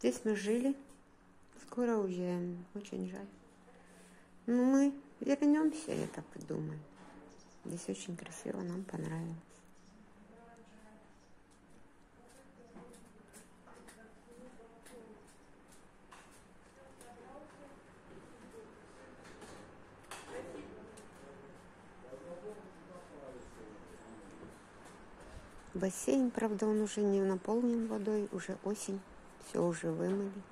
Здесь мы жили, скоро уезжаем, очень жаль. Но мы вернемся, я так и думаю. Здесь очень красиво, нам понравилось. Бассейн, правда, он уже не наполнен водой, уже осень, все уже вымыли.